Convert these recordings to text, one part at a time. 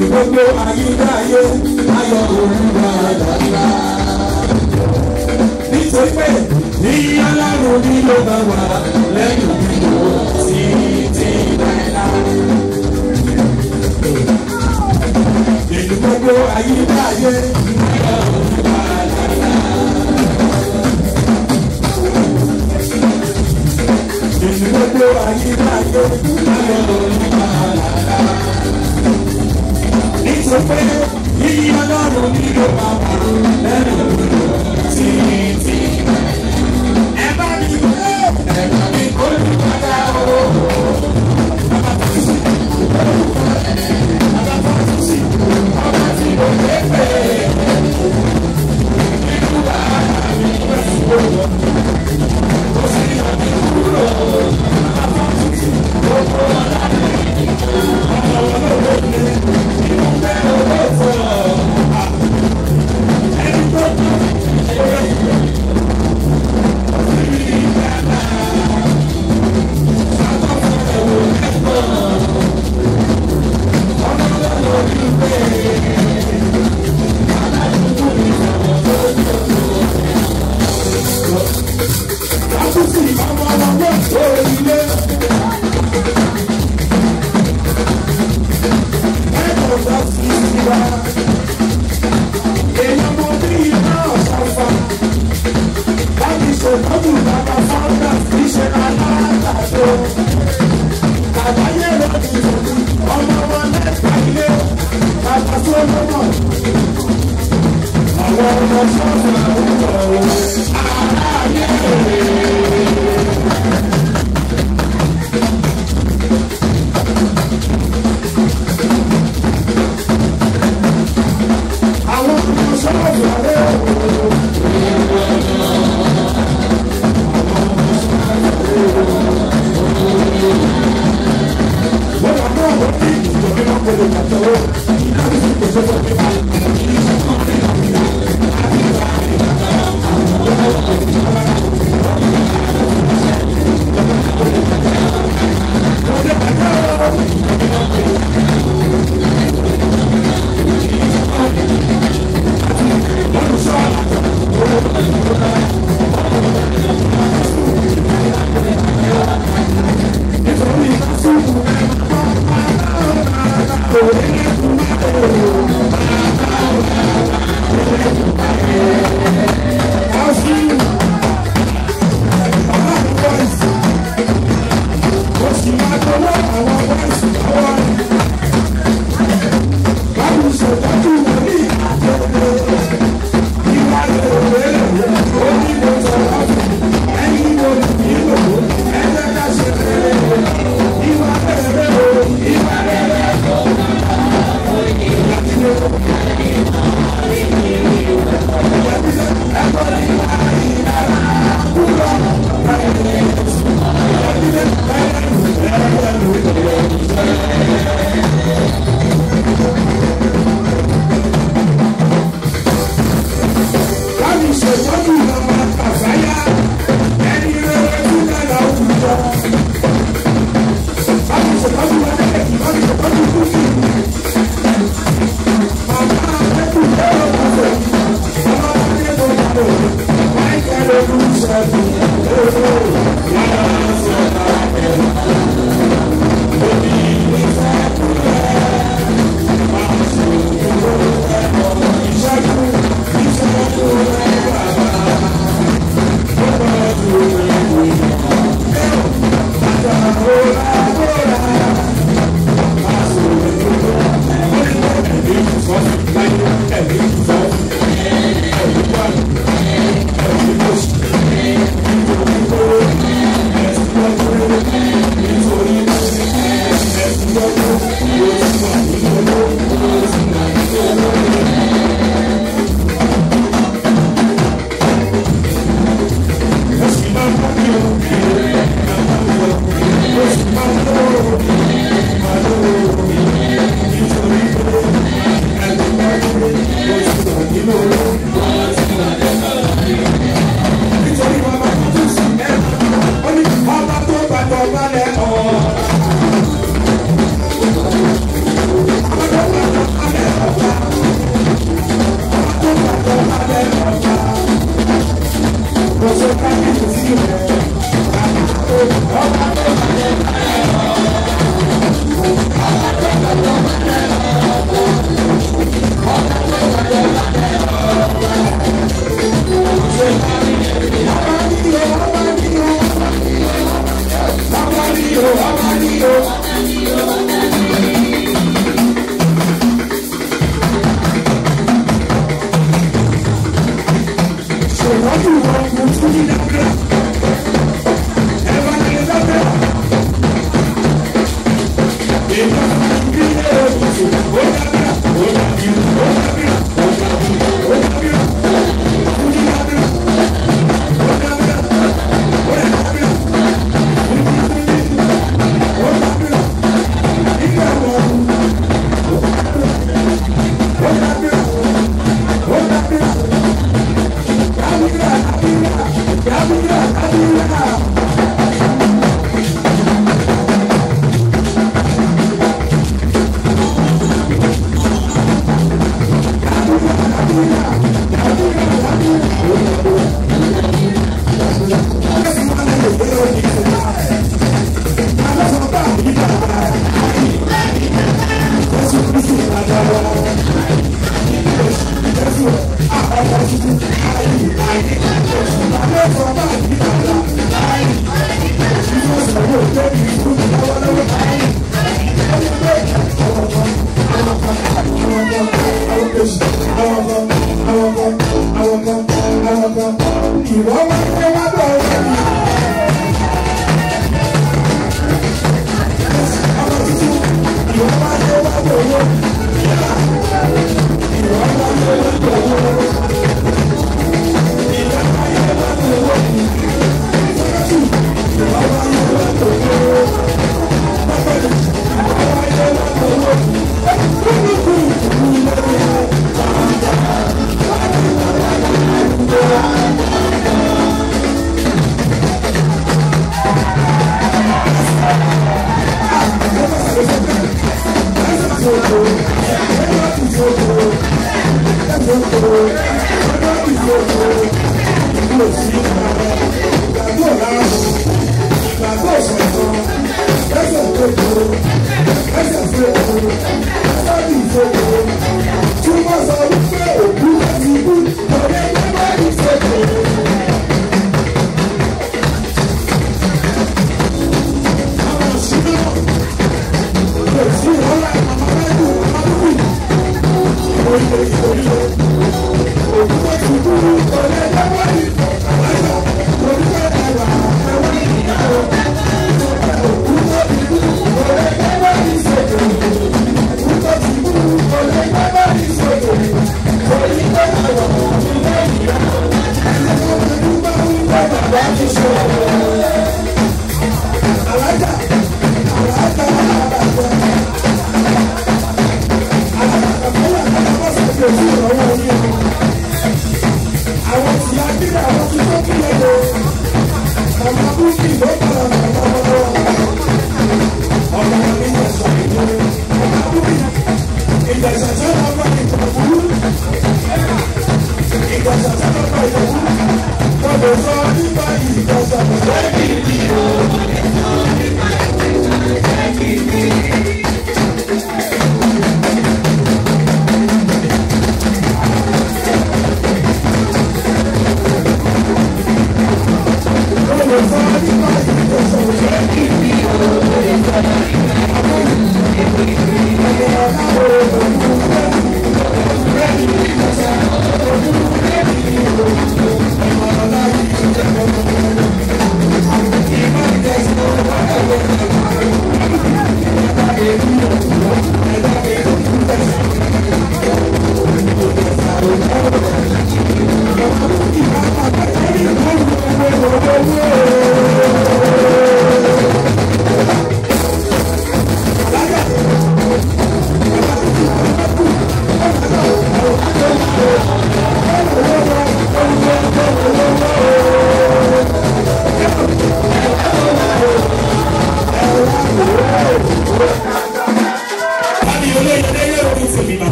gbogbo ayídáyé ayọ̀ Olúwa dàgbà. Nítorí pé ní Ọlọ́run ní ló bá wà lẹ́yìn ìlú títí láéláé. Ìlú gbogbo ayídáyé ayọ̀ Olúwa dàgbà. Ìlú gbogbo ayídáyé ayọ̀ Olúwa dàgbà. Nítorí pé ní Ọlọ́run ní ló bá wà lẹ́yìn ìlú títí. Ẹ bá mi kó olùpadà o. Bàbá tó sì ọba tí mo lè pè é. Nínú bàbá mi pẹ̀lú owó. Ó sì yàn mí kúrò. Bàbá tó sì gbogbo ọ̀la mi. Ọmọ olóògbé mi nínú bẹ́ẹ̀ owó fún ọ. Ẹni tó tó ṣe é.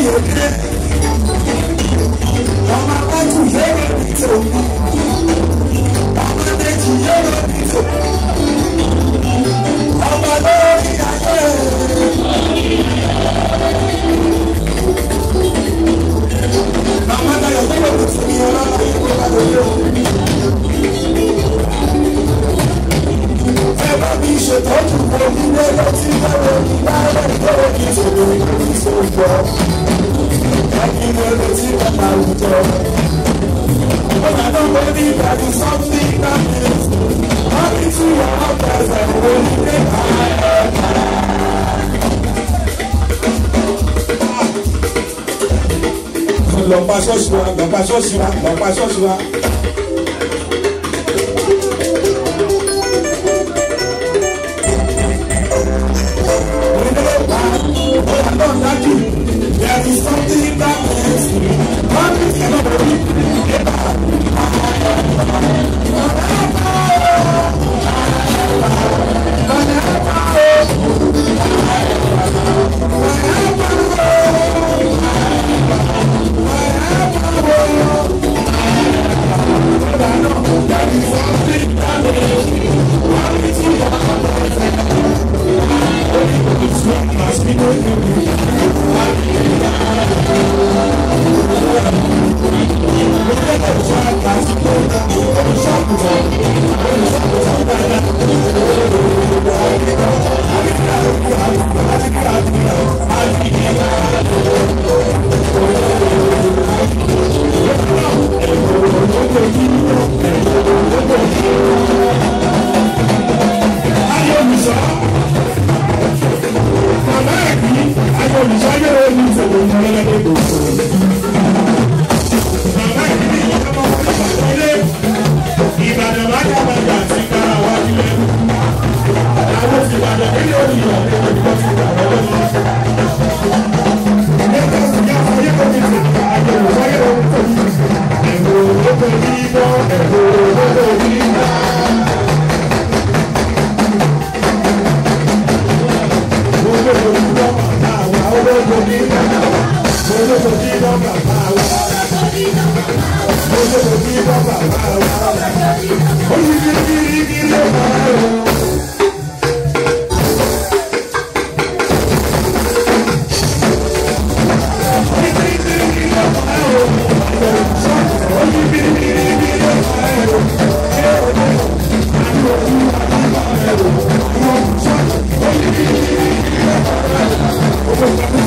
yege. Ọmọ akọ́tù yege nìtò. Ọmọ méjì yege nìtò. Ọmọ lórí ayé. Màmá Dayọ̀ tó lòdì sí mi ọlọ́run ìwé wa lórí o. Ẹ bá mi ṣètọ́jú omi lọ́jọ́ tí lọ́wọ́ mi bá rẹ̀ lọ́wọ́ kí n ṣòro ìlú ìṣòro. Ẹni lọ́dọ̀ tí wọ́n máa ń jọ. But I don't believe that is something that is happy to your present when you get higher. Lọ pa ṣọ́ọ̀ṣì wa, lọ pa ṣọ́ọ̀ṣì wa, lọ pa ṣọ́ọ̀ṣì wa. There is something that makes me happy to Thank you.